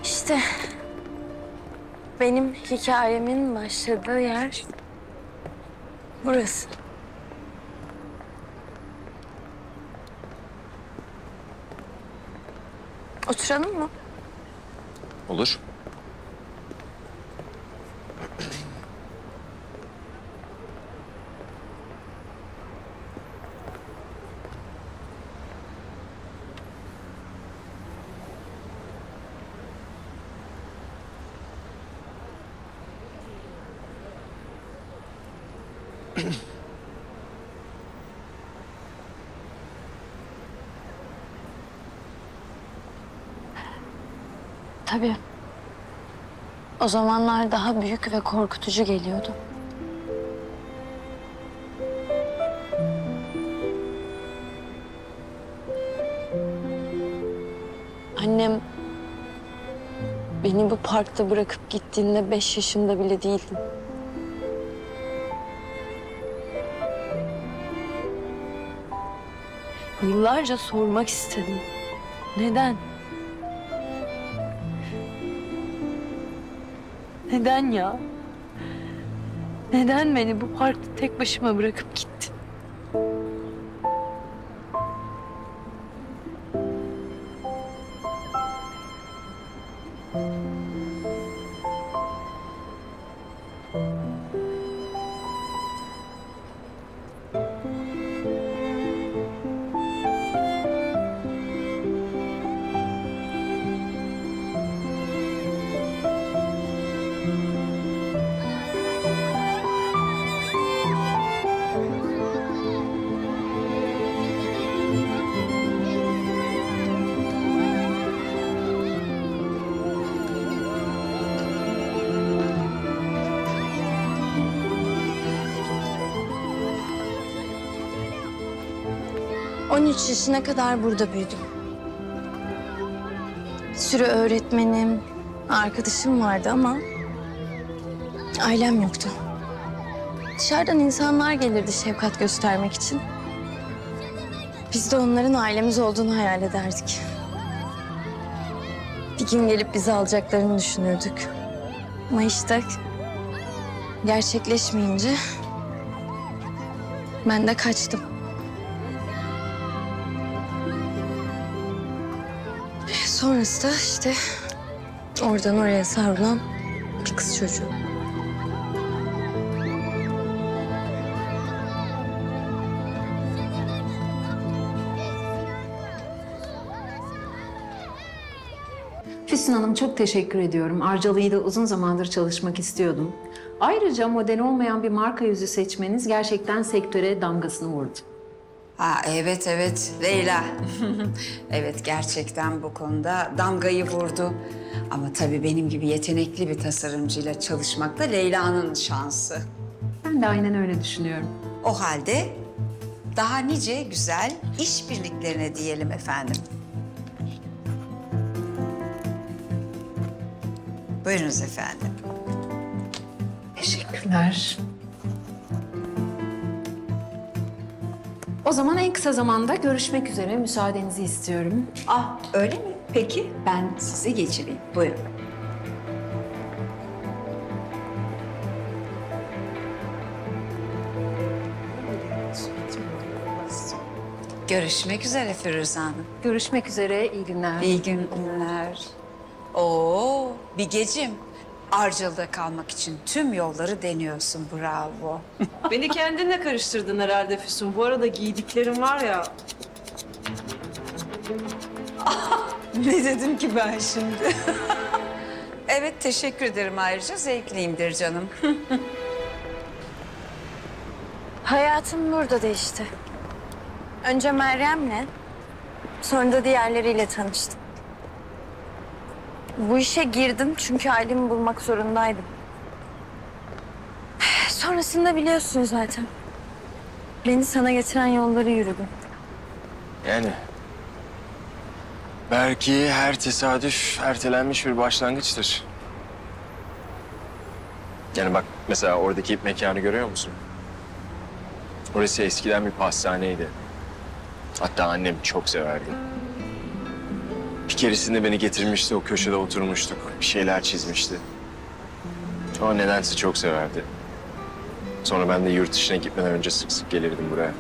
İşte benim hikayemin başladığı yer burası. Oturalım mı? Olur. Tabii. O zamanlar daha büyük ve korkutucu geliyordu. Annem beni bu parkta bırakıp gittiğinde 5 yaşında bile değildim. Yıllarca sormak istedim. Neden? Neden ya? Neden beni bu parkta tek başıma bırakıp gittin? On 13 yaşına kadar burada büyüdüm. Bir sürü öğretmenim, arkadaşım vardı ama ailem yoktu. Dışarıdan insanlar gelirdi şefkat göstermek için. Biz de onların ailemiz olduğunu hayal ederdik. Bir gün gelip bizi alacaklarını düşünürdük. Ama işte gerçekleşmeyince ben de kaçtım. Sonrası da işte oradan oraya savrulan bir kız çocuğu. Füsun Hanım çok teşekkür ediyorum. Arcalı'yı da uzun zamandır çalışmak istiyordum. Ayrıca model olmayan bir marka yüzü seçmeniz gerçekten sektöre damgasını vurdu. Evet Leyla. Evet, gerçekten bu konuda damgayı vurdu. Ama tabii benim gibi yetenekli bir tasarımcıyla çalışmak da Leyla'nın şansı. Ben de aynen öyle düşünüyorum. O halde daha nice güzel işbirliklerine diyelim efendim. Buyurunuz efendim. Teşekkürler. O zaman en kısa zamanda görüşmek üzere. Müsaadenizi istiyorum. Öyle mi? Peki, ben sizi geçireyim. Buyurun. Görüşmek üzere Firuze Hanım. Görüşmek üzere. İyi günler. İyi günler. Bigeciğim. Arcalı'da kalmak için tüm yolları deniyorsun. Bravo. Beni kendinle karıştırdın herhalde Füsun. Bu arada giydiklerim var ya. Ne dedim ki ben şimdi? Evet, teşekkür ederim ayrıca. Zevkliyimdir canım. Hayatım burada değişti. Önce Meryem'le, sonra da diğerleriyle tanıştım. Bu işe girdim çünkü ailemi bulmak zorundaydım. Sonrasında biliyorsun zaten. Beni sana getiren yolları yürüdüm. Yani belki her tesadüf ertelenmiş bir başlangıçtır. Yani bak mesela oradaki mekanı görüyor musun? Orası eskiden bir pastaneydi. Hatta annem çok severdi. Bir keresinde beni getirmişti, o köşede oturmuştuk. Bir şeyler çizmişti. O nedense çok severdi. Sonra ben de yurt dışına gitmeden önce sık sık gelirdim buraya.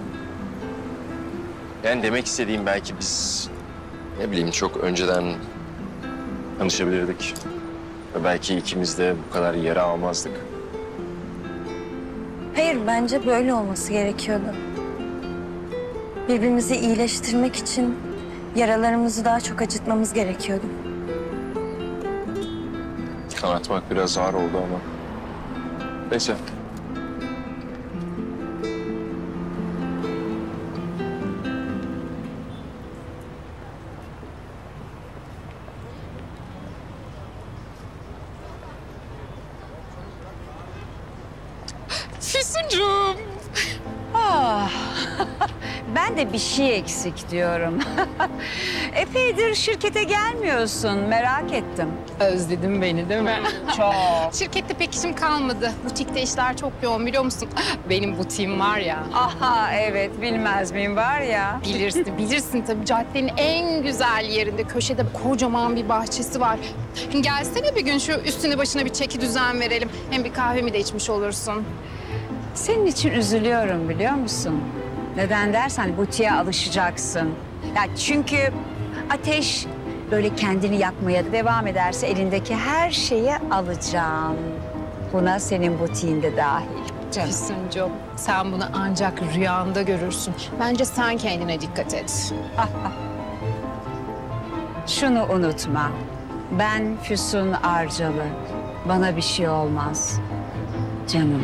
Yani demek istediğim belki biz, ne bileyim, çok önceden tanışabilirdik. Ve belki ikimiz de bu kadar yara almazdık. Hayır, bence böyle olması gerekiyordu. Birbirimizi iyileştirmek için yaralarımızı daha çok acıtmamız gerekiyordu. Anlatmak biraz ağır oldu ama. Neyse. Füsuncuğum. Ben de bir şey eksik diyorum. Epeydir şirkete gelmiyorsun, merak ettim. Özledin beni değil mi? Çok. Şirkette pek işim kalmadı. Butikte işler çok yoğun biliyor musun? Benim butiğim var ya. Aha evet, bilmez miyim var ya. Bilirsin tabii caddenin en güzel yerinde köşede kocaman bir bahçesi var. Gelsene bir gün şu üstüne başına bir çeki düzen verelim. Hem bir kahvemi de içmiş olursun. Senin için üzülüyorum biliyor musun? Neden dersen butiğe alışacaksın. Ya çünkü Ateş böyle kendini yakmaya devam ederse elindeki her şeyi alacağım. Buna senin butiğin de dahil. Canım. Füsuncuğum sen bunu ancak rüyanda görürsün. Bence sen kendine dikkat et. Şunu unutma. Ben Füsun Arcalı. Bana bir şey olmaz. Canım.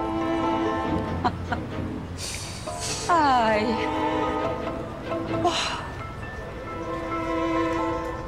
Ay. Oh.